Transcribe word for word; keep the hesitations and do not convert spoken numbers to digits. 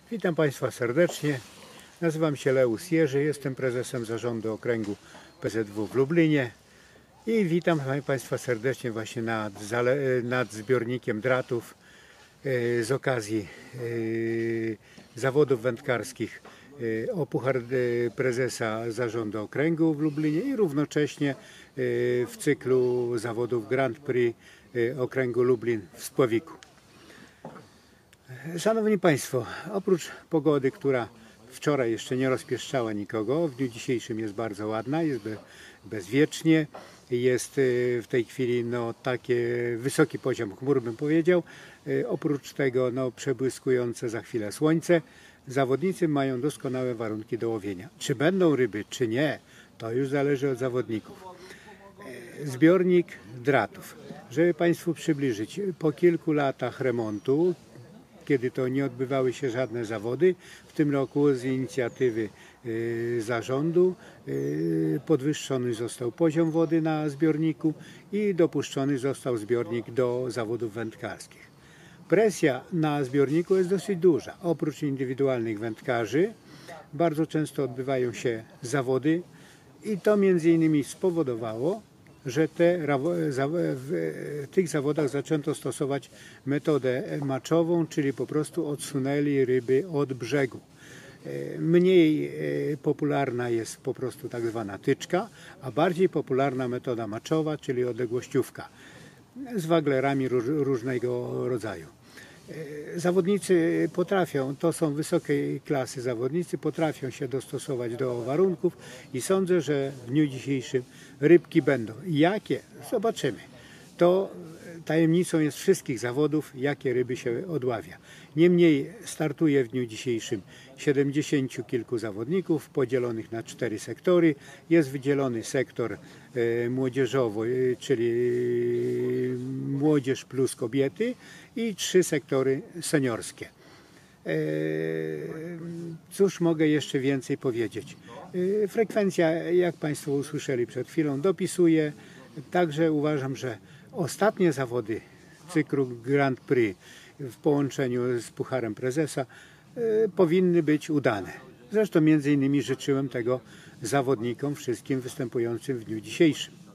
Witam Państwa serdecznie. Nazywam się Leus Jerzy, jestem prezesem zarządu okręgu P Z W w Lublinie i witam Państwa serdecznie właśnie nad, nad zbiornikiem dratów z okazji zawodów wędkarskich o puchar prezesa zarządu okręgu w Lublinie i równocześnie w cyklu zawodów Grand Prix okręgu Lublin w Spławiku. Szanowni Państwo, oprócz pogody, która wczoraj jeszcze nie rozpieszczała nikogo, w dniu dzisiejszym jest bardzo ładna, jest bezwiecznie, jest w tej chwili no, taki wysoki poziom chmur, bym powiedział. Oprócz tego no, przebłyskujące za chwilę słońce. Zawodnicy mają doskonałe warunki do łowienia. Czy będą ryby, czy nie, to już zależy od zawodników. Zbiornik dratów. Żeby Państwu przybliżyć, po kilku latach remontu, kiedy to nie odbywały się żadne zawody, w tym roku z inicjatywy y, zarządu y, podwyższony został poziom wody na zbiorniku i dopuszczony został zbiornik do zawodów wędkarskich. Presja na zbiorniku jest dosyć duża. Oprócz indywidualnych wędkarzy bardzo często odbywają się zawody i to między innymi spowodowało, że te, w tych zawodach zaczęto stosować metodę maczową, czyli po prostu odsunęli ryby od brzegu. Mniej popularna jest po prostu tak zwana tyczka, a bardziej popularna metoda maczowa, czyli odległościówka z waglerami różnego rodzaju. Zawodnicy potrafią, to są wysokiej klasy zawodnicy, potrafią się dostosować do warunków i sądzę, że w dniu dzisiejszym rybki będą. Jakie? Zobaczymy. To tajemnicą jest wszystkich zawodów, jakie ryby się odławia. Niemniej startuje w dniu dzisiejszym siedemdziesięciu kilku zawodników podzielonych na cztery sektory. Jest wydzielony sektor młodzieżowy, czyli młodzież plus kobiety i trzy sektory seniorskie. Cóż mogę jeszcze więcej powiedzieć? Frekwencja, jak Państwo usłyszeli przed chwilą, dopisuje. Także uważam, że ostatnie zawody cyklu Grand Prix w połączeniu z Pucharem Prezesa powinny być udane. Zresztą między innymi życzyłem tego zawodnikom, wszystkim występującym w dniu dzisiejszym.